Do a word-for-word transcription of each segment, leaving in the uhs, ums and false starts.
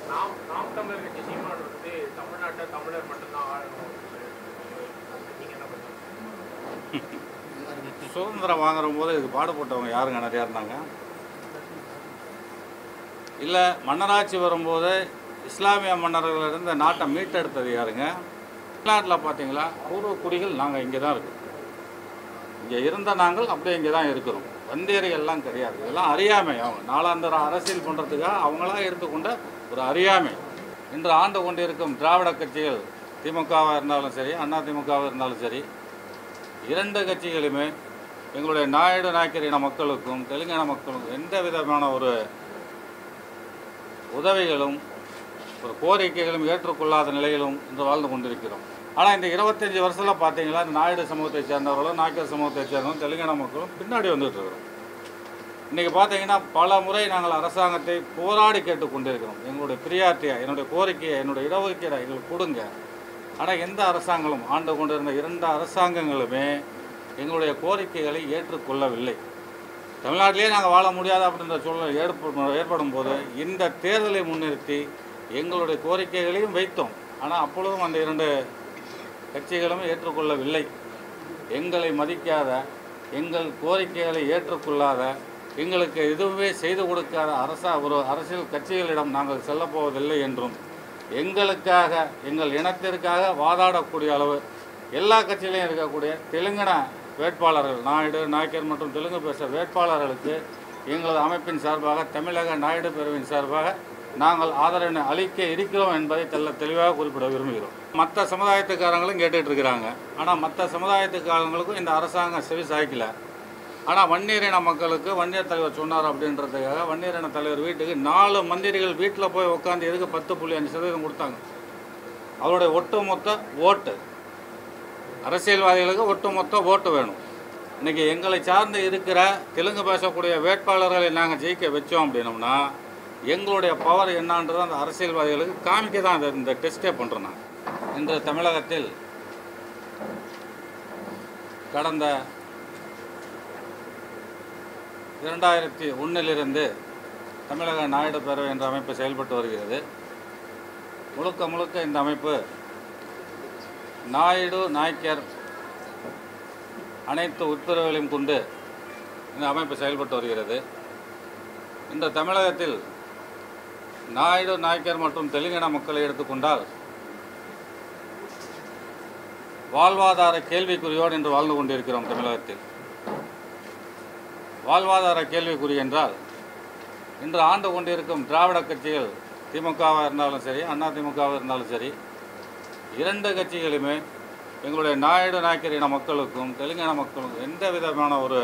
நாம் நாம் தமிழர் கட்சி சீமான் வந்து தமிழ்நாட்டை தமிழர் மட்டும்தான் ஆளணும். நீங்கள் என்ன பண்ணுறீங்க? சுதந்திரம் வாங்குற போது இதுக்கு பாடுபட்டவங்க யாருங்க நிறையா இருந்தாங்க? இல்லை மன்னராட்சி வரும்போது இஸ்லாமிய மன்னர்களிலிருந்து நாட்டை மீட்டெடுத்தது யாருங்க? தமிழ்நாட்டில் பார்த்தீங்களா பூர்வ குடிகள் நாங்கள் இங்கே தான் இருக்கோம். இங்கே இருந்த நாங்கள் அப்படியே இங்கே தான் இருக்கிறோம். வந்தேறிகள்லாம் கிடையாது. இதெல்லாம் அறியாமை. அவங்க நாளாந்தர அரசியல் பண்ணுறதுக்காக அவங்களாம் எடுத்துக்கொண்ட ஒரு அறியாமை. இன்று ஆண்டு கொண்டு இருக்கும் திராவிட கட்சிகள் திமுகவாக இருந்தாலும் சரி, அண்ணா திமுகவாக இருந்தாலும் சரி, இரண்டு கட்சிகளுமே எங்களுடைய நாயுடு நாயக்கர் இன மக்களுக்கும் தெலுங்கானா மக்களுக்கும் எந்த விதமான ஒரு உதவிகளும் ஒரு கோரிக்கைகளும் ஏற்றுக்கொள்ளாத நிலையிலும் இன்று வாழ்ந்து கொண்டிருக்கிறோம். ஆனால் இந்த இருபத்தஞ்சி வருஷத்தில் பார்த்தீங்களா இந்த நாயுடு சமூகத்தை சேர்ந்தவர்களும் நாயக்கர் சமூகத்தை சேர்ந்தவரும் தெலுங்கானா மக்களும் பின்னாடி வந்துட்டு இருக்கிறோம். இன்றைக்கி பார்த்தீங்கன்னா பல முறை நாங்கள் அரசாங்கத்தை போராடி கேட்டுக்கொண்டிருக்கிறோம். எங்களுடைய பிரியாரிட்டியை, என்னுடைய கோரிக்கையை, என்னுடைய இடஒதுக்கீடை எங்களுக்கு கொடுங்க. ஆனால் எந்த அரசாங்கங்களும் ஆண்டு கொண்டிருந்த இரண்டு அரசாங்கங்களுமே எங்களுடைய கோரிக்கைகளை ஏற்றுக்கொள்ளவில்லை. தமிழ்நாட்டிலே நாங்கள் வாழ முடியாது அப்படின்ற சூழ்நிலை ஏற்படும் ஏற்படும் போது இந்த தேர்தலை முன்னிறுத்தி எங்களுடைய கோரிக்கைகளையும் வைத்தோம். ஆனால் அப்பொழுதும் அந்த இரண்டு கட்சிகளும் ஏற்றுக்கொள்ளவில்லை. எங்களை மதிக்காத, எங்கள் கோரிக்கைகளை ஏற்றுக்கொள்ளாத, எங்களுக்கு எதுவுமே செய்து கொடுக்காத அரசா ஒரு அரசியல் கட்சிகளிடம் நாங்கள் செல்லப்போவதில்லை என்றும், எங்களுக்காக எங்கள் இனத்திற்காக வாதாடக்கூடிய அளவு எல்லா கட்சியிலையும் இருக்கக்கூடிய தெலுங்கானா வேட்பாளர்கள், நாயுடு நாயக்கர் மற்றும் தெலுங்கு பேச வேட்பாளர்களுக்கு எங்களது அமைப்பின் சார்பாக, தமிழக நாயுடு பிரிவின் சார்பாக நாங்கள் ஆதரவினை அளிக்க இருக்கிறோம் என்பதை தெல்ல தெளிவாக குறிப்பிட விரும்புகிறோம். மற்ற சமுதாயத்துக்காரங்களும் கேட்டுட்டு இருக்கிறாங்க. ஆனால் மற்ற சமுதாயத்துக்காரங்களுக்கும் இந்த அரசாங்கம் செவி சாய்க்கல. ஆனால் வன்னியரின மக்களுக்கு வன்னியர் தலைவர் சொன்னார் அப்படின்றதுக்காக வன்னியரின தலைவர் வீட்டுக்கு நாலு மந்திரிகள் வீட்டில் போய் உட்காந்து எதுக்கு பத்து புள்ளி அஞ்சு சதவீதம் கொடுத்தாங்க. அவருடைய ஒட்டுமொத்த ஓட்டு அரசியல்வாதிகளுக்கு ஒட்டுமொத்த ஓட்டு வேணும். இன்றைக்கி எங்களை சார்ந்து இருக்கிற தெலுங்கு பேசக்கூடிய வேட்பாளர்களை நாங்கள் ஜெயிக்க வச்சோம் அப்படின்னோம்னா எங்களுடைய பவர் என்னான்றது அந்த அரசியல்வாதிகளுக்கு காமிக்க தான் இந்த டெஸ்ட்டே பண்ணுறோம். நான் இன்று தமிழகத்தில் கடந்த இரண்டாயிரத்தி ஒன்றிலிருந்து தமிழக நாயுடு பேரவை என்ற அமைப்பு செயல்பட்டு வருகிறது. முழுக்க முழுக்க இந்த அமைப்பு நாயுடு நாயக்கர் அனைத்து உட்பிரிவுகளையும் கொண்டு இந்த அமைப்பு செயல்பட்டு வருகிறது. இந்த தமிழகத்தில் நாயுடு நாயக்கர் மற்றும் தெலுங்கானா மக்களை எடுத்துக்கொண்டால் வாழ்வாதார கேள்விக்குறியோடு இன்று வாழ்ந்து கொண்டிருக்கிறோம். தமிழகத்தில் வாழ்வாதார கேள்விக்குறி என்றால் இன்று ஆண்டு கொண்டிருக்கும் திராவிட கட்சிகள் திமுகவாக இருந்தாலும் சரி, அண்ணா திமுகவாக இருந்தாலும் சரி, இரண்டு கட்சிகளுமே எங்களுடைய நாயுடு நாயக்கர் இன மக்களுக்கும் தெலுங்கானா மக்களுக்கும் எந்த விதமான ஒரு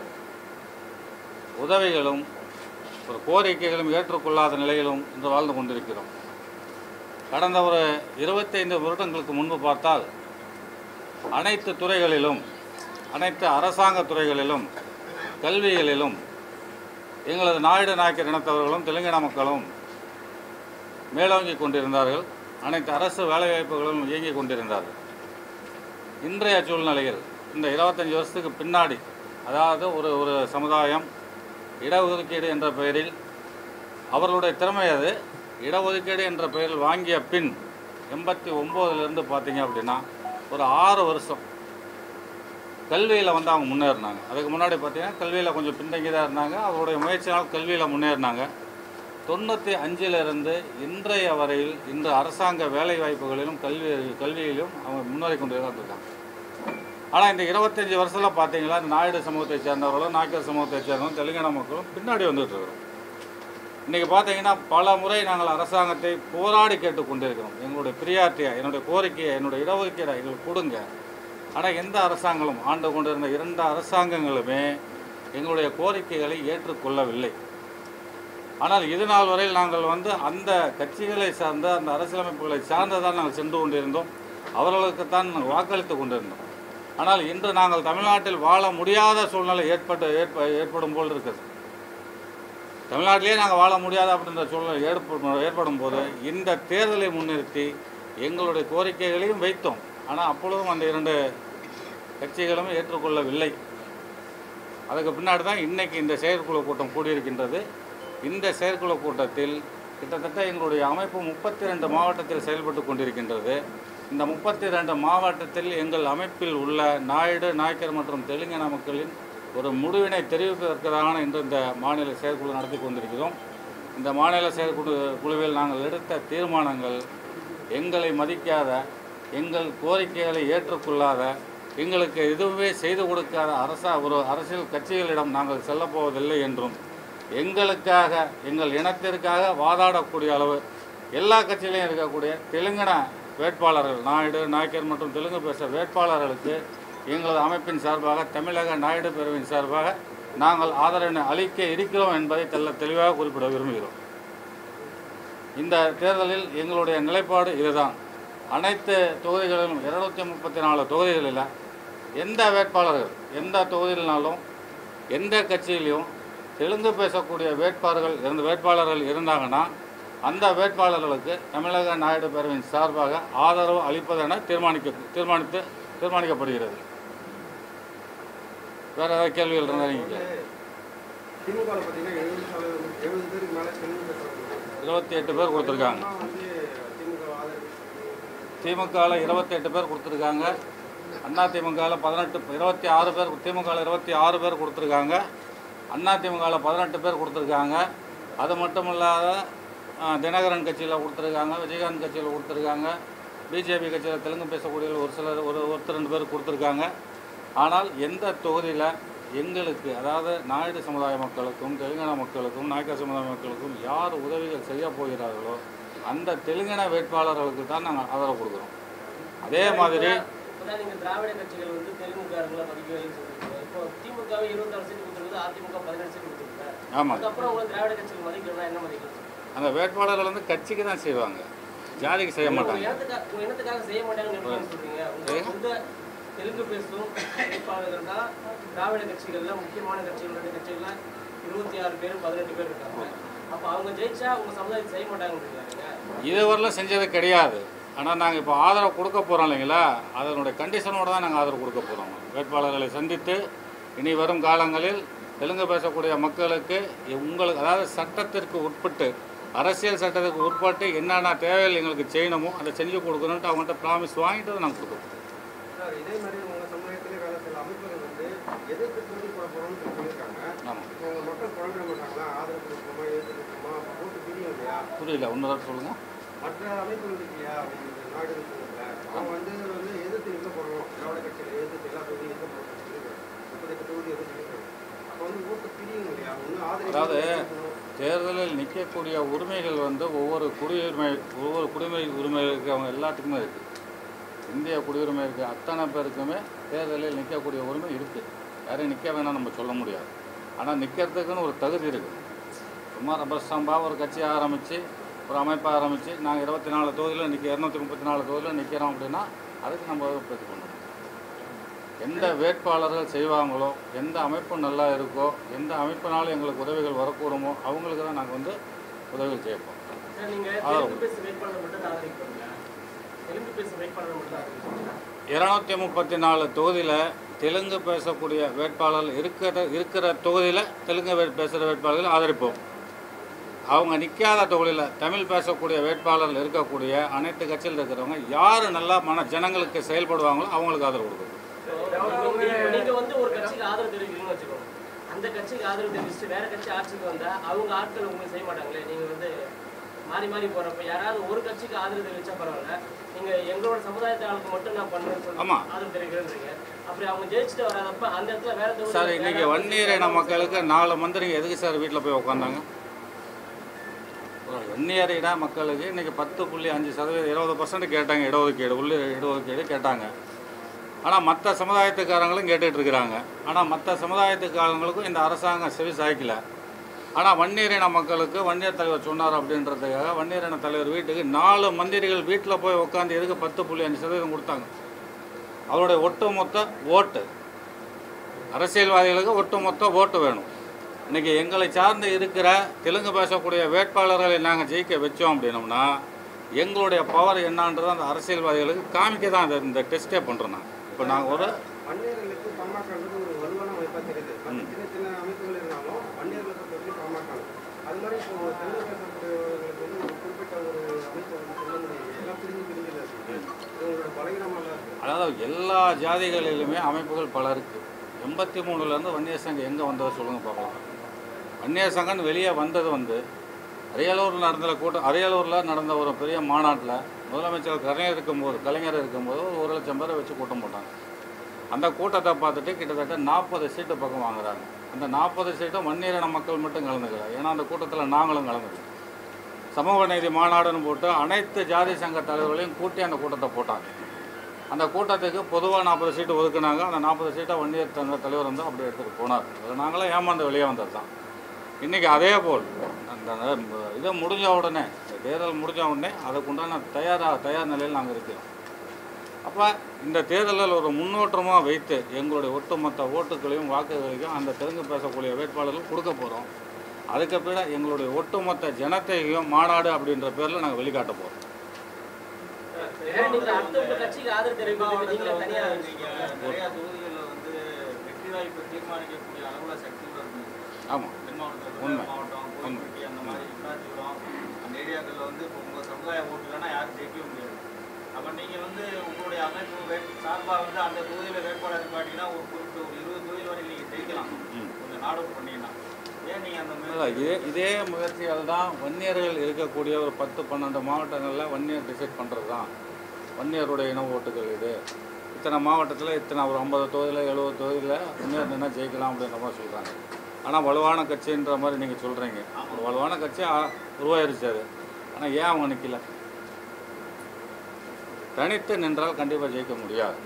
உதவிகளும் ஒரு கோரிக்கைகளும் ஏற்றுக்கொள்ளாத நிலையிலும் இன்று வாழ்ந்து கொண்டிருக்கிறோம். கடந்த ஒரு இருபத்தைந்து வருடங்களுக்கு முன்பு பார்த்தால் அனைத்து துறைகளிலும், அனைத்து அரசாங்க துறைகளிலும், கல்விகளிலும் எங்களது நாயுடு நாயக்கர் இனத்தவர்களும் தெலுங்கானா மக்களும் மேலோங்கி கொண்டிருந்தார்கள். அனைத்து அரசு வேலைவாய்ப்புகளும் இயங்கி கொண்டிருந்தார்கள். இன்றைய சூழ்நிலையில் இந்த இருபத்தஞ்சி வருஷத்துக்கு பின்னாடி, அதாவது ஒரு ஒரு சமுதாயம் இடஒதுக்கீடு என்ற பெயரில் அவர்களுடைய திறமை அது இடஒதுக்கீடு என்ற பெயரில் வாங்கிய பின் எண்பத்தி ஒம்போதுலேருந்து பார்த்தீங்க அப்படின்னா ஒரு ஆறு வருஷம் கல்வியில் வந்து அவங்க முன்னேறினாங்க. அதுக்கு முன்னாடி பார்த்தீங்கன்னா கல்வியில் கொஞ்சம் பின்தங்கி தான் இருந்தாங்க. அவருடைய முயற்சியால் கல்வியில் முன்னேறினாங்க. தொண்ணூற்றி அஞ்சிலிருந்து இன்றைய வரையில் இன்று அரசாங்க வேலை வாய்ப்புகளிலும் கல்வி கல்வியிலும் அவங்க முன்னேறி கொண்டு தான் இருக்காங்க. ஆனால் இந்த இருபத்தஞ்சி வருஷத்தில் பார்த்தீங்களா இந்த நாயுடு சமூகத்தை சேர்ந்தவர்களும் நாயக்கர் சமூகத்தை சேர்ந்தவரும் தெலுங்கானா மக்களும் பின்னாடி வந்துட்டு இருக்கிறோம். இன்றைக்கி பார்த்தீங்கன்னா பல முறை நாங்கள் அரசாங்கத்தை போராடி கேட்டுக்கொண்டிருக்கிறோம். எங்களுடைய பிரியாரிட்டியை, என்னுடைய கோரிக்கையை, என்னுடைய இடஒதுக்கீடை எங்களுக்கு கொடுங்க. ஆனால் எந்த அரசாங்கங்களும் ஆண்டு கொண்டிருந்த இரண்டு அரசாங்கங்களுமே எங்களுடைய கோரிக்கைகளை ஏற்றுக்கொள்ளவில்லை. ஆனால் இது நாள் வரையில் நாங்கள் வந்து அந்த கட்சிகளை சார்ந்த அந்த அரசியலமைப்புகளை சார்ந்ததான் நாங்கள் சென்று கொண்டிருந்தோம். அவர்களுக்குத்தான் நாங்கள் வாக்களித்து கொண்டிருந்தோம். ஆனால் இன்று நாங்கள் தமிழ்நாட்டில் வாழ முடியாத சூழ்நிலை ஏற்பட்டு ஏற்ப ஏற்படும் போல் இருக்குது. தமிழ்நாட்டிலே நாங்கள் வாழ முடியாது அப்படின்ற சூழ்நிலை ஏற்படும் ஏற்படும் போது இந்த தேர்தலை முன்னிறுத்தி எங்களுடைய கோரிக்கைகளையும் வைத்தோம். ஆனால் அப்பொழுதும் அந்த இரண்டு கட்சிகளும் ஏற்றுக்கொள்ளவில்லை. அதுக்கு பின்னாடி தான் இன்றைக்கி இந்த செயற்குழு கூட்டம் கூடியிருக்கின்றது. இந்த செயற்குழு கூட்டத்தில் கிட்டத்தட்ட எங்களுடைய அமைப்பு முப்பத்தி ரெண்டு மாவட்டத்தில் செயல்பட்டு கொண்டிருக்கின்றது. இந்த முப்பத்தி ரெண்டு மாவட்டத்தில் எங்கள் அமைப்பில் உள்ள நாயுடு, நாயக்கர் மற்றும் தெலுங்கின மக்களின் ஒரு முடிவினை தெரிவிப்பதற்கான இன்று இந்த மாநில செயற்குழு நடத்தி கொண்டிருக்கிறோம். இந்த மாநில செயற்குழு குழுவில் நாங்கள் எடுத்த தீர்மானங்கள் எங்களை மதிக்காத, எங்கள் கோரிக்கைகளை ஏற்றுக்கொள்ளாத, எங்களுக்கு எதுவுமே செய்து கொடுக்காத அரசா ஒரு அரசியல் கட்சிகளிடம் நாங்கள் செல்லப்போவதில்லை என்றும், எங்களுக்காக எங்கள் இனத்திற்காக வாதாடக்கூடிய அளவு எல்லா கட்சியிலையும் இருக்கக்கூடிய தெலுங்கின வேட்பாளர்கள், நாயுடு, நாயக்கர் மற்றும் தெலுங்கு பேச வேட்பாளர்களுக்கு எங்களது அமைப்பின் சார்பாக, தமிழக நாயுடு பிரிவின் சார்பாக நாங்கள் ஆதரவினை அளிக்க இருக்கிறோம் என்பதை தெல்ல தெளிவாக குறிப்பிட விரும்புகிறோம். இந்த தேர்தலில் எங்களுடைய நிலைப்பாடு இதுதான். அனைத்து தொகுதிகளிலும் இருநூற்றி முப்பத்தி நாலு தொகுதிகளில் எந்த வேட்பாளர்கள் எந்த தொகுதியினாலும் எந்த கட்சியிலையும் தெலுங்கு பேசக்கூடிய வேட்பாளர்கள் இருந்த வேட்பாளர்கள் இருந்தாங்கன்னா அந்த வேட்பாளர்களுக்கு தமிழக நாயுடு பேரவையின் சார்பாக ஆதரவு அளிப்பதென தீர்மானிக்க தீர்மானித்து தீர்மானிக்கப்படுகிறது. வேறு ஏதாவது கேள்விகள் இருந்தால் நீங்கள் இருபத்தி எட்டு பேர் கொடுத்துருக்காங்க. திமுகவில் இருபத்தி எட்டு பேர் கொடுத்துருக்காங்க. அண்ணா திமுகவில் பதினெட்டு இருபத்தி ஆறு பேர் திமுகவில் இருபத்தி ஆறு பேர் கொடுத்துருக்காங்க. அண்ணா திமுகவில் பதினெட்டு பேர் கொடுத்துருக்காங்க. அது மட்டும் இல்லாத தினகரன் கட்சியில் கொடுத்துருக்காங்க, விஜயகாந்த் கட்சியில் கொடுத்துருக்காங்க, பிஜேபி கட்சியில் தெலுங்கு பேசக்கூடிய ஒரு சிலர் ஒரு ஒருத்தர் ரெண்டு பேர் கொடுத்துருக்காங்க. ஆனால் எந்த தொகுதியில் எங்களுக்கு, அதாவது நாயுடு சமுதாய மக்களுக்கும் தெலுங்கானா மக்களுக்கும் நாயக்கர் சமுதாய மக்களுக்கும் யார் உதவிகள் செய்ய போகிறார்களோ அந்த தெலுங்கானா வேட்பாளர்களுக்கு தான் நாங்கள் ஆதரவு கொடுக்குறோம். அதே மாதிரி நீங்கள் திராவிட கட்சிகள் வந்து தெலுங்குக்காரங்களை மதிக்கவில்லை சொல்லியிருக்கீங்க. இப்போ திமுகவை இருபத்தாறு சீட் கொடுத்துருக்குது, அதிமுக பதினெட்டு சீட் கொடுத்துருக்காங்க. ஆமாம், அதுக்கப்புறம் உங்களை திராவிட கட்சிகள் மதிக்கணும்னா என்ன மதிக்கலாம்? அந்த வேட்பாளர்கள் வந்து கட்சிக்கு தான் செய்வாங்க, ஜாதிக்கு செய்ய மாட்டாங்க. உங்கள் இனத்துக்காக செய்ய மாட்டாங்கன்னு சொல்றீங்க. உங்களுக்கு வந்து தெலுங்கு பேசும் வேட்பாளர்கள் தான் திராவிட கட்சிகளில் முக்கியமான கட்சிகள் ரெண்டு கட்சிகளில் இருபத்தி ஆறு பேர் பதினெட்டு பேர் இருக்காங்க. அப்போ அவங்க ஜெயிச்சா உங்க சமுதாயம் செய்ய மாட்டாங்கன்னு இதுவரையிலும் செஞ்சது கிடையாது. ஆனால் நாங்கள் இப்போ ஆதரவு கொடுக்க போகிறோம் இல்லைங்களா, அதனுடைய கண்டிஷனோடு தான் நாங்கள் ஆதரவு கொடுக்க போகிறோம். வேட்பாளர்களை சந்தித்து இனி வரும் காலங்களில் தெலுங்கு பேசக்கூடிய மக்களுக்கு உங்களுக்கு, அதாவது சட்டத்திற்கு உட்பட்டு, அரசியல் சட்டத்துக்கு உட்பட்டு என்னென்ன தேவைகள் எங்களுக்கு செய்யணுமோ அதை செஞ்சு கொடுக்கணுன்ட்டு அவங்கள்ட்ட ப்ராமிஸ் வாங்கிட்டு நாங்கள் கொடுப்போம். இதே மாதிரி உங்கள் சமுதாயத்தில் வேலை சில அமைப்புகள் வந்து எதிர்த்து போட்டி போட போகிறோம்னு சொல்லியிருக்காங்க. ஆமாம், உங்கள் மக்கள் குழம்பிட மாட்டாங்களா? ஆதரவு கொடுக்கணுமா, எதிர்த்து கொடுக்கணுமா, போட்டு பிரியும் இல்லையா? புரியல, ஒன்று சொல்லுங்கள். மற்ற அமைப்புகள் இருக்கு இல்லையா, நாடு அவங்க வந்து வந்து எதிர்த்து நிற்க போகிறோம், திராவிட கட்சியில் எதிர்த்து எல்லா தொகுதியும் நிற்க போகிறோம் சொல்லியிருக்காங்க. முப்பத்தெட்டு தொகுதி எதிர்த்து நிற்கிறாங்க. அப்போ வந்து ஓட்டு பிரியும் இல்லையா? ஒன்று ஆதரவு, அதாவது தேர்தலில் நிற்கக்கூடிய உரிமைகள் வந்து ஒவ்வொரு குடியுரிமை ஒவ்வொரு குடிமை உரிமை இருக்கிறவங்க எல்லாத்துக்குமே இருக்குது. இந்திய குடியுரிமை இருக்குது அத்தனை பேருக்குமே தேர்தலில் நிற்கக்கூடிய உரிமை இருக்குது. யாரையும் நிற்க வேணாம் நம்ம சொல்ல முடியாது. ஆனால் நிற்கிறதுக்குன்னு ஒரு தகுதி இருக்குது. சும்மா ரபஸ்டம்பாக ஒரு கட்சி ஆரம்பித்து ஒரு அமைப்பை ஆரம்பித்து நாங்கள் இருபத்தி நாலு தொகுதியில் நிற்க இரநூத்தி முப்பத்தி நாலு தொகுதியில் நிற்கிறோம் அப்படின்னா அதுக்கு நம்ம பிரதி பண்ணணும். எந்த வேட்பாளர்கள் செய்வாங்களோ, எந்த அமைப்பு நல்லா இருக்கோ, எந்த அமைப்பினாலும் எங்களுக்கு உதவிகள் வரக்கூடுமோ அவங்களுக்கு தான் நாங்கள் வந்து உதவிகள் செய்யப்போம். இருநூத்தி முப்பத்தி நாலு தொகுதியில் தெலுங்கு பேசக்கூடிய வேட்பாளர்கள் இருக்கிற இருக்கிற தொகுதியில் தெலுங்கு வே பேசுகிற வேட்பாளர்கள் ஆதரிப்போம். அவங்க நிற்காத தொகுதியில் தமிழ் பேசக்கூடிய வேட்பாளர்கள் இருக்கக்கூடிய அனைத்து கட்சியில் இருக்கிறவங்க யார் நல்லா மன ஜனங்களுக்கு செயல்படுவாங்களோ அவங்களுக்கு ஆதரவு கொடுக்கும். நீங்கள் வந்து ஒரு கட்சிக்கு ஆதரவு தெரிவிக்கிறீங்கன்னு வச்சுக்கோங்க, அந்த கட்சிக்கு ஆதரவு தெரிவிச்சுட்டு வேற கட்சி ஆட்சிக்கு வந்தால் அவங்க ஆட்கள் உங்களுக்கு செய்ய மாட்டாங்களே? நீங்கள் வந்து மாறி மாறி போகிறப்ப யாராவது ஒரு கட்சிக்கு ஆதரவு தெரிவிச்சா பரவாயில்ல, நீங்கள் எங்களோட சமுதாயத்தை ஆளுக்கு மட்டும் நான் பண்ணுறேன்னு சொல்லி ஆதரவு தெரிவிக்கிறேன்றீங்க. அப்படி அவங்க ஜெயிச்சுட்டு வராதப்ப அந்த இடத்துல வேற சார், இன்னைக்கு வன்னியர் இன மக்களுக்கு நாலு மந்திரிங்க எதுக்கு சார் வீட்டில் போய் உட்காந்தாங்க? வன்னியர் இன மக்களுக்கு இன்றைக்கி பத்து புள்ளி அஞ்சு சதவீதம் இருபது பர்சன்ட் கேட்டாங்க, இடஒதுக்கீடு உள்ள இடஒதுக்கீடு கேட்டாங்க. ஆனால் மற்ற சமுதாயத்துக்காரங்களும் கேட்டுட்டு இருக்கிறாங்க. ஆனால் மற்ற சமுதாயத்துக்காரங்களுக்கும் இந்த அரசாங்கம் செவி சாய்க்கலை. ஆனால் வன்னியர் இன மக்களுக்கு வன்னியர் தலைவர் சொன்னார் அப்படின்றதுக்காக வன்னியர் இன தலைவர் வீட்டுக்கு நாலு மந்திரிகள் வீட்டில் போய் உட்காந்து எதுக்கு பத்து புள்ளி அஞ்சு சதவீதம் கொடுத்தாங்க? அவருடைய ஒட்டுமொத்த ஓட்டு, அரசியல்வாதிகளுக்கு ஒட்டுமொத்த ஓட்டு வேணும். இன்றைக்கி எங்களை சார்ந்து இருக்கிற தெலுங்கு பேசக்கூடிய வேட்பாளர்களை நாங்கள் ஜெயிக்க வச்சோம் அப்படின்னோம்னா எங்களுடைய பவர் என்னான்றது அந்த அரசியல்வாதிகளுக்கு காமிக்க தான் இந்த இந்த டெஸ்ட்டே பண்ணுறோம். நான் இப்போ நாங்கள் ஒரு வன்னியர்களுக்கு பாமகன்றது ஒரு வலுவான அமைப்பாக தெரியுது. சின்ன சின்ன அமைப்புகள் இருந்தாலும் வன்னியர்களுக்கு பாமக அது மாதிரி மாதிரி இப்போ தெலுங்கு பேசக்கூடியவர்களுக்கு வந்து ஒரு குறிப்பிட்ட ஒரு அமைப்பை வந்து சொல்ல முடியும். எல்லாம் பிரிஞ்சு பிரிஞ்சில் இருக்குது. இது உங்களோட பலகீனமாக இருக்குது. அதாவது எல்லா ஜாதிகளிலுமே அமைப்புகள் பல இருக்குது. எண்பத்தி மூணுலேருந்து வன்னியர் சங்கம் எங்கே வந்தது சொல்லுங்கள் பார்க்கலாம். வன்னியர் சங்கம்னு வெளியே வந்தது வந்து அரியலூரில் நடந்த கூட்டம் அரியலூரில் நடந்த ஒரு பெரிய மாநாட்டில் முதலமைச்சர் கலைஞர் இருக்கும்போது கலைஞர் இருக்கும்போது ஒரு லட்சம் பேரை வச்சு கூட்டம் போட்டாங்க. அந்த கூட்டத்தை பார்த்துட்டு கிட்டத்தட்ட நாற்பது சீட்டு பக்கம் வாங்குறாங்க. அந்த நாற்பது சீட்டும் வன்னியரின மக்கள் மட்டும் கலந்துக்கல. ஏன்னா அந்த கூட்டத்தில் நாங்களும் கலந்துக்கல. சமூக நீதி மாநாடுன்னு போட்டு அனைத்து ஜாதி சங்க தலைவர்களையும் கூட்டி அந்த கூட்டத்தை போட்டாங்க. அந்த கூட்டத்துக்கு பொதுவாக நாற்பது சீட்டு ஒதுக்குனாங்க. அந்த நாற்பது சீட்டை வன்னியர் சங்க தலைவர் வந்து அப்படி எடுத்துகிட்டு போனார். அதில் நாங்களும் ஏமாந்து வெளியே வந்தது தான். இன்றைக்கி அதே போல் அந்த இதை முடிஞ்ச உடனே இந்த தேர்தல் முடிஞ்ச உடனே அதுக்குண்டான தயாராக தயார் நிலையில் நாங்கள் இருக்கிறோம். அப்போ இந்த தேர்தலில் ஒரு முன்னோட்டமாக வைத்து எங்களுடைய ஒட்டுமொத்த ஓட்டுகளையும் வாக்குகளையும் அந்த தெலுங்கு பேசக்கூடிய வேட்பாளர்கள் கொடுக்க போகிறோம். அதுக்கு பிற எங்களுடைய ஒட்டுமொத்த ஜனத்தையும் மாநாடு அப்படின்ற பேரில் நாங்கள் வெளிக்காட்ட போகிறோம். கட்சிக்கு ஆதரவு தெரிவிக்க நிறையா தொகுதிகளில் வந்து வெற்றி வாய்ப்பு தீர்மானிக்கக்கூடிய அளவில் சக்தி வருது. ஆமாம், உண்மை. மாவட்டம் கோயில்பட்டி அந்த மாதிரி விராஜபுரம் அந்த ஏரியாக்களில் வந்து இப்போ உங்கள் சமுதாய ஓட்டுலன்னா யாரும் ஜெயிக்கவே முடியாது. அப்போ நீங்கள் வந்து உங்களுடைய அமைப்பு வேட் சார்பாக வந்து அந்த தொகுதியில் வேட்பாளர் பார்த்தீங்கன்னா ஒரு குறிப்பிட்ட ஒரு இருபது தொகுதி வரை நீங்கள் ஜெயிக்கலாம். கொஞ்சம் நாடு பண்ணிங்கன்னா ஏன் நீங்கள் அந்த இதே இதே முயற்சியால் தான் வன்னியர்கள் இருக்கக்கூடிய ஒரு பத்து பன்னெண்டு மாவட்டங்களில் வன்னியர் டிசைட் பண்ணுறது தான். வன்னியருடைய இன ஓட்டுகள் இது இத்தனை மாவட்டத்தில் இத்தனை ஒரு ஐம்பது தொகுதியில் எழுபது தொகுதியில் வன்னியர் நின்னா ஜெயிக்கலாம் அப்படின்ற மாதிரி சொல்கிறாங்க. ஆனால் வலுவான கட்சின்ற மாதிரி நீங்கள் சொல்கிறீங்க. ஒரு வலுவான கட்சியாக உருவாயிருச்சு அது. ஆனால் ஏன் அவங்க நிற்கல? தனித்து நின்றால் கண்டிப்பாக ஜெயிக்க முடியாது.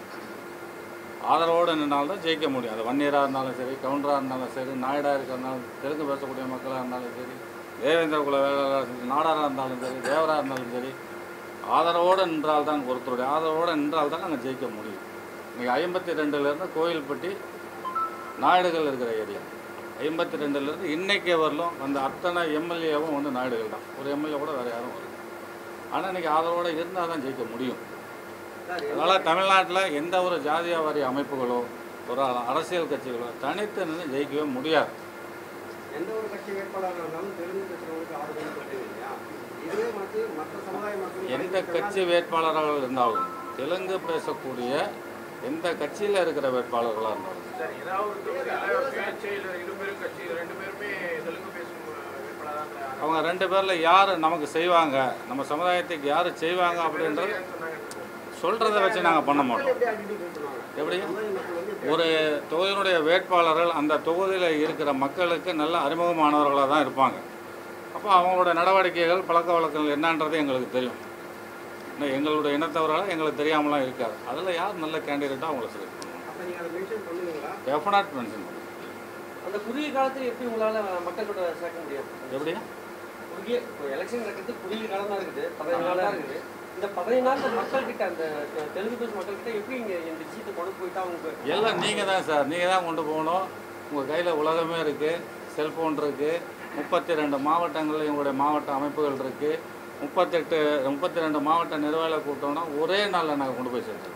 ஆதரவோடு நின்றால்தான் ஜெயிக்க முடியும். அது வன்னியராக இருந்தாலும் சரி, கவுண்டராக இருந்தாலும் சரி, நாயுடாக இருக்கிறனாலும், தெலுங்கு பேசக்கூடிய மக்களாக இருந்தாலும் சரி, தேவேந்திர குல வேளாளராக சரி, நாடாராக இருந்தாலும் சரி, தேவராக இருந்தாலும் சரி, ஆதரவோடு நின்றால்தான் ஒருத்தருடைய ஆதரவோடு நின்றால்தான் நாங்கள் ஜெயிக்க முடியும். இன்றைக்கி ஐம்பத்தி ரெண்டுலேருந்து கோயில்பட்டி நாயுடுகள் இருக்கிற ஏரியா ஐம்பத்தி ரெண்டுலேருந்து இன்றைக்கே வரலும் அந்த அத்தனை எம்எல்ஏவும் வந்து நாயுடுகள் தான். ஒரு எம்எல்ஏ கூட வேறு யாரும் வரும். ஆனால் இன்றைக்கி ஆதரவோடு இருந்தால் தான் ஜெயிக்க முடியும். அதனால் தமிழ்நாட்டில் எந்த ஒரு ஜாதியாவாரி அமைப்புகளோ ஒரு அரசியல் கட்சிகளோ தனித்து நின்று ஜெயிக்கவே முடியாது. எந்த ஒரு கட்சி வேட்பாளராக இருந்தாலும் தெலுங்கு பேசுகிறவங்களுக்கு ஆதரவு இல்லையா? இதுவே மற்ற மற்ற சமுதாய மக்கள் எந்த கட்சி வேட்பாளர்கள் இருந்தாலும் தெலுங்கு பேசக்கூடிய எந்த கட்சியில் இருக்கிற வேட்பாளர்களாக இருந்தாலும் சார் ஏதாவது ஒரு தொகுதியில் சுயேட்சையில் இருபெரும் கட்சி ரெண்டு பேருமே தெலுங்கு பேசும் வேட்பாளராக அவங்க ரெண்டு பேரில் யார் நமக்கு செய்வாங்க, நம்ம சமுதாயத்துக்கு யார் செய்வாங்க அப்படின்றது சொல்கிறத வச்சு நாங்கள் பண்ண மாட்டோம். எப்படி ஒரு தொகுதியினுடைய வேட்பாளர்கள் அந்த தொகுதியில் இருக்கிற மக்களுக்கு நல்ல அறிமுகமானவர்களாக தான் இருப்பாங்க. அப்போ அவங்களோட நடவடிக்கைகள் பழக்க வழக்கங்கள் என்னன்றது எங்களுக்கு தெரியும். இன்னும் எங்களுடைய இனத்தவர்களால் எங்களுக்கு தெரியாமலாம் இருக்காது. அதில் யார் நல்ல கேண்டிடேட்டாக அவங்கள செலக்ட் பண்ணுவோம். டெஃபினட் மென்ஷன் பண்ணுவோம். அந்த குறுகிய காலத்தில் எப்படி உங்களால் மக்கள் கூட சேர்க்க முடியும்? எப்படி குறுகிய இப்போ எலெக்ஷன் நடக்கிறது குறுகிய காலம் தான் இருக்குது, பதினஞ்சு நாள் தான் இருக்குது. இந்த பதினஞ்சு நாள் மக்கள்கிட்ட அந்த தெலுங்கு பேசும் மக்கள்கிட்ட எப்படி இங்கே இந்த விஷயத்தை கொண்டு போயிட்டா அவங்க எல்லாம் நீங்கள் தான் சார், நீங்கள் தான் கொண்டு போகணும். உங்கள் கையில் உலகமே இருக்குது, செல்ஃபோன் இருக்குது, முப்பத்தி ரெண்டு மாவட்டங்களில் எங்களுடைய மாவட்ட அமைப்புகள் இருக்குது, முப்பத்தெட்டு முப்பத்தி ரெண்டு மாவட்ட நிர்வாகிகளை கூட்டோம்னா ஒரே நாளில் நாங்கள் கொண்டு போய் சேர்த்துருவோம்.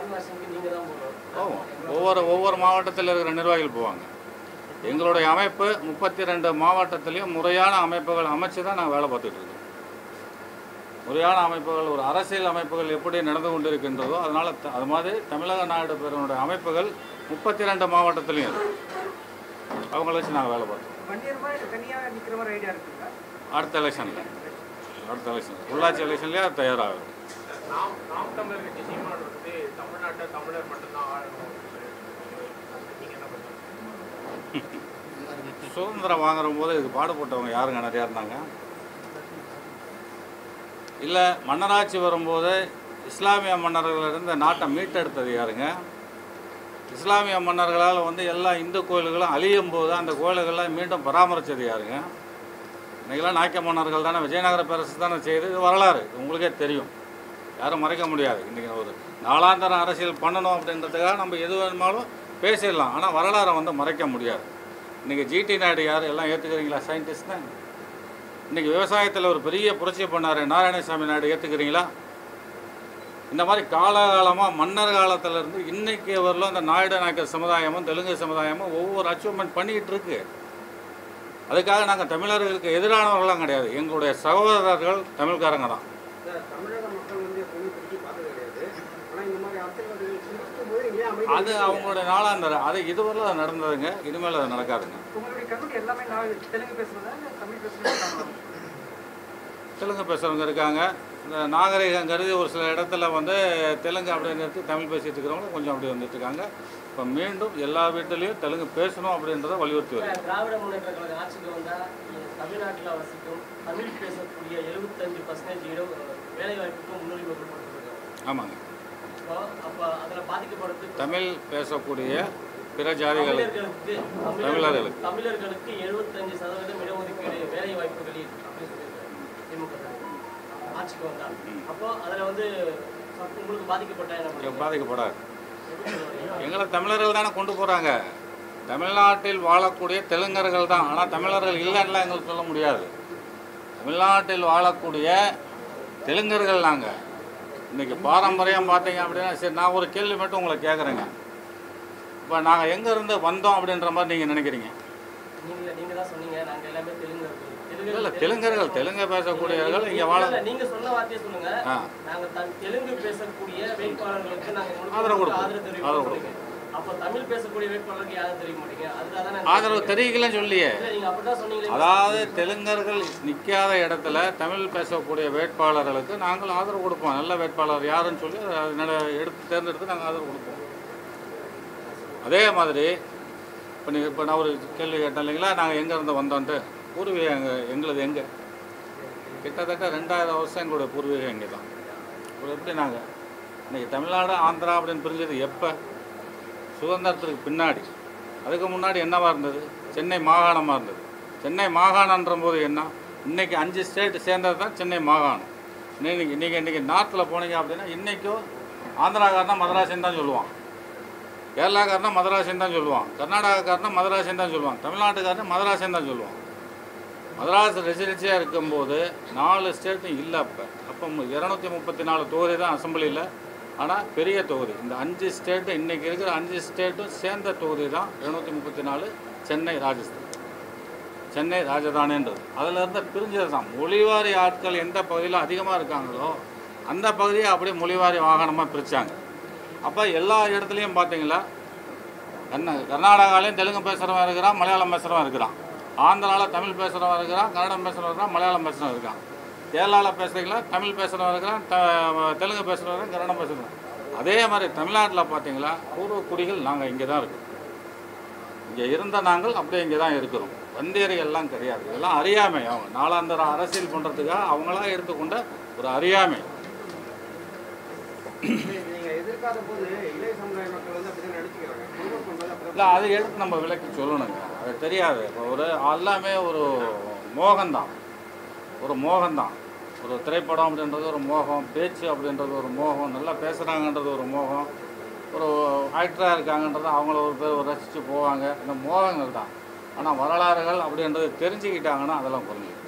போவோம். ஒவ்வொரு ஒவ்வொரு மாவட்டத்தில் இருக்கிற நிர்வாகிகள் போவாங்க. எங்களுடைய அமைப்பு முப்பத்தி ரெண்டு மாவட்டத்திலையும் முறையான அமைப்புகள் அமைச்சு தான் நாங்கள் வேலை பார்த்துட்டு இருக்கோம். முறையான அமைப்புகள் ஒரு அரசியல் அமைப்புகள் எப்படி நடந்து கொண்டு இருக்கின்றதோ அதனால் அது மாதிரி தமிழக நாயுடு பேரனுடைய அமைப்புகள் முப்பத்தி ரெண்டு மாவட்டத்திலையும் அவங்கள வச்சு நாங்கள் வேலை பார்த்தோம். அடுத்த எலெக்ஷனில் அடுத்த எலெக்ஷன் உள்ளாட்சி எலெக்ஷன்லேயே அது தயாராகும். நாம் நாம் தமிழர் கட்சி சீமான் வந்து தமிழ்நாட்டை தமிழர் மட்டும்தான் ஆளணும். நீங்கள் என்ன பண்ணுறீங்க? சுதந்திரம் வாங்குற போது இதுக்கு பாடுபட்டவங்க யாருங்க நிறையா இருந்தாங்க? இல்லை மன்னராட்சி வரும்போது இஸ்லாமிய மன்னர்களிலிருந்து நாட்டை மீட்டெடுத்தது யாருங்க? இஸ்லாமிய மன்னர்களால் வந்து எல்லா இந்து கோயில்களும் அழியும் போது அந்த கோயில்கள்லாம் மீண்டும் பராமரித்தது யாருங்க? இன்றைக்கெல்லாம் நாயக்க மன்னர்கள் தானே, விஜயநகர பேரரசு தானே செய்து. இது வரலாறு, உங்களுக்கே தெரியும், யாரும் மறைக்க முடியாது. இன்றைக்கி ஒரு நாளாந்தர அரசியல் பண்ணணும் அப்படின்றதுக்காக நம்ம எது வேணுமாலும் பேசிடலாம், ஆனால் வரலாறை வந்து மறைக்க முடியாது. இன்றைக்கி ஜிடி நாயுடு யார் எல்லாம் ஏற்றுக்கிறீங்களா? சயின்டிஸ்ட் தான். இன்றைக்கி விவசாயத்தில் ஒரு பெரிய புரட்சி பண்ணார் நாராயணசாமி நாயுடு, ஏற்றுக்கிறீங்களா? இந்த மாதிரி காலகாலமாக மன்னர் காலத்திலேருந்து இன்றைக்கி வரலும் அந்த நாயுடு நாயக்கர் சமுதாயமும் தெலுங்கு சமுதாயமும் ஒவ்வொரு அச்சீவ்மெண்ட் பண்ணிக்கிட்டு இருக்கு. அதுக்காக நாங்கள் தமிழர்களுக்கு எதிரானவர்களாம் கிடையாது. எங்களுடைய சகோதரர்கள் தமிழ்காரங்க தான். சார், தமிழக மக்கள் வந்து எப்பவுமே திருப்பி பார்த்தது கிடையாது. ஆனால் இந்த மாதிரி அரசியல்வாதிகள் இருக்கும்போது ஏன் அமைதி அது அவங்களுடைய நாளாந்தர அது இதுவரை அது நடந்ததுங்க. இனிமேல் அது நடக்காதுங்க. உங்களுடைய கருத்து எல்லாமே நான் தெலுங்கு பேசுறதா இல்லை தமிழ் பேசுறதா? தெலுங்கு பேசுகிறவங்க இருக்காங்க. இந்த நாகரிகம் கருதி ஒரு சில இடத்துல வந்து தெலுங்கு அப்படிங்கிறது தமிழ் பேசிட்டு இருக்கிறவங்க கொஞ்சம் அப்படி வந்துட்டு இருக்காங்க. இப்போ மீண்டும் எல்லா வீட்டிலையும் தெலுங்கு பேசணும் அப்படின்றத வலியுறுத்தி வருது. திராவிட முன்னேற்ற கழக ஆட்சிக்கு வந்தால் தமிழ்நாட்டில் வசிக்கும் தமிழ் பேசக்கூடிய எழுபத்தஞ்சு பர்சன்டேஜ் இடம் வேலை வாய்ப்புக்கும் முன்னுரிமை கொடுத்துருக்காங்க. ஆமாங்க. அப்போ அப்போ அதில் பாதிக்கப்படுறது தமிழ் பேசக்கூடிய பிற ஜாதிகளுக்கு தமிழர்களுக்கு தமிழர்களுக்கு தமிழர்களுக்கு எழுபத்தஞ்சு சதவீதம் இடஒதுக்கீடு வேலை வாய்ப்புகளில் அப்படின்னு சொல்லியிருக்காங்க திமுக ஆட்சிக்கு வந்தால். அப்போ அதில் வந்து உங்களுக்கு பாதிக்கப்பட்ட என்ன பண்ணுங்க? பாதிக்கப்படாது. எங்களை தமிழர்கள் தானே கொண்டு போகிறாங்க. தமிழ்நாட்டில் வாழக்கூடிய தெலுங்கர்கள் தான். ஆனால் தமிழர்கள் இல்லைன்னா எங்களுக்கு சொல்ல முடியாது. தமிழ்நாட்டில் வாழக்கூடிய தெலுங்கர்கள் நாங்கள். இன்றைக்கி பாரம்பரியம் பார்த்தீங்க அப்படின்னா, சரி நான் ஒரு கேள்வி மட்டும் உங்களை கேட்குறேங்க. இப்போ நாங்கள் எங்கேருந்து வந்தோம் அப்படின்ற மாதிரி நீங்கள் நினைக்கிறீங்க? நீங்கள் நீங்கள் தான் சொன்னீங்க நாங்கள் எல்லாமே தெலுங்கர்கள். இல்லை தெலுங்கர்கள் தெலுங்கு பேசக்கூடியவர்கள் இங்கே வாழ நீங்க சொன்ன வார்த்தையை சொல்லுங்க. நாங்க தெலுங்கு பேசக்கூடிய வேட்பாளர்களுக்கு நாங்க ஆதரவு கொடுப்போம். ஆதரவு தெரிவிக்கிறோம். அப்ப தமிழ் பேசக்கூடிய வேட்பாளருக்கு யாரும் தெரிவிக்க மாட்டீங்க. அதுக்காக தான் ஆதரவு தெரிவிக்கலன்னு சொல்லியே. நீங்க அப்படிதான் சொன்னீங்க. அதாவது தெலுங்கர்கள் நிற்காத இடத்துல தமிழ் பேசக்கூடிய வேட்பாளர்களுக்கு நாங்கள் ஆதரவு கொடுப்போம். நல்ல வேட்பாளர் யாருன்னு சொல்லி எடுத்து தேர்ந்தெடுத்து நாங்கள் ஆதரவு கொடுப்போம். அதே மாதிரி இப்போ நீங்கள் இப்போ நான் ஒரு கேள்வி கேட்டேன் இல்லைங்களா, நாங்கள் எங்கேருந்து வந்தோன்ட்டு. பூர்வீகம் எங்கே எங்களது எங்கே கிட்டத்தட்ட ரெண்டாயிரம் வருஷம் எங்களுடைய பூர்வீகம் இங்கே தான். இப்போ எப்படி நாங்கள் இன்றைக்கி தமிழ்நாடு ஆந்திரா அப்படின்னு பிரிஞ்சது எப்போ? சுதந்திரத்துக்கு பின்னாடி. அதுக்கு முன்னாடி என்னவாக இருந்தது? சென்னை மாகாணமாக இருந்தது. சென்னை மாகாணன்ற போது என்ன, இன்றைக்கி அஞ்சு ஸ்டேட்டு சேர்ந்தது தான் சென்னை மாகாணம். இன்னைக்கு நீங்கள் இன்றைக்கி நார்த்தில் போனீங்க அப்படின்னா இன்றைக்கும் ஆந்திராக்காரனா மதராசின்னு தான் சொல்லுவான், கேரளாக்காரனா மதராசின்னு தான் சொல்லுவான், கர்நாடகாக்காரனா மதராசின்னு தான் சொல்லுவான், தமிழ்நாட்டுக்காரனா மதராசின்னு தான் சொல்லுவான். மதராஸ் ரெசிடென்சியாக இருக்கும்போது நாலு ஸ்டேட்டும் இல்லை. அப்போ அப்போ இரநூத்தி முப்பத்தி நாலு தொகுதி தான் அசம்பிளியில். ஆனால் பெரிய தொகுதி இந்த அஞ்சு ஸ்டேட்டும் இன்றைக்கி இருக்கிற அஞ்சு ஸ்டேட்டும் சேர்ந்த தொகுதி தான் இரநூத்தி முப்பத்தி நாலு சென்னை ராஜஸ்தான் சென்னை ராஜதானின்றது. அதில் இருந்த பிரிஞ்சது தான். மொழிவாரி ஆட்கள் எந்த பகுதியில் அதிகமாக இருக்காங்களோ அந்த பகுதியை அப்படியே மொழிவாரி வாகனமாக பிரித்தாங்க. அப்போ எல்லா இடத்துலையும் பார்த்தீங்களா, கர்நா கர்நாடகாலையும் தெலுங்கு பேசுகிறவன் இருக்கிறான், மலையாளம் பேசுகிறவன் இருக்கிறான். ஆந்திராவில் தமிழ் பேசுகிறவன் இருக்கிறான், கன்னடம் பேசுகிறவன் இருக்கிறான், மலையாளம் பேசுகிறவன் இருக்கான். கேரளாவில் பேசுகிறீங்களா, தமிழ் பேசுகிறவன் இருக்கிறான், த தெலுங்கு பேசுகிறவன், கன்னடம் பேசுகிறவன். அதே மாதிரி தமிழ்நாட்டில் பார்த்தீங்களா, பூர்வ குடிகள் நாங்கள் இங்கே தான் இருக்கோம். இங்கே இருந்த நாங்கள் அப்படியே இங்கே தான் இருக்கிறோம். வந்தேரிகள்லாம் கிடையாது. இதெல்லாம் அறியாமை. அவங்க நாளாந்தர அரசியல் பண்ணுறதுக்காக அவங்களா எடுத்துக்கொண்ட ஒரு அறியாமை. நீங்கள் எதிர்க்காத போது இளைய சமுதாய மக்கள் வந்து அப்படி தான் நடிச்சுக்கிறாங்க. இல்லை அதை எடுத்து நம்ம விளக்கி சொல்லணுங்க. அது தெரியாது. இப்போ ஒரு எல்லாமே ஒரு மோகம்தான், ஒரு மோகம்தான். ஒரு திரைப்படம் அப்படின்றது ஒரு மோகம், பேச்சு அப்படின்றது ஒரு மோகம், நல்லா பேசுகிறாங்கன்றது ஒரு மோகம், ஒரு ஆக்டராக இருக்காங்கன்றது அவங்கள ஒரு பேர் ரசித்து போவாங்க. இந்த மோகங்கள் தான். ஆனால் வரலாறுகள் அப்படின்றது தெரிஞ்சுக்கிட்டாங்கன்னா அதெல்லாம் குறைஞ்சி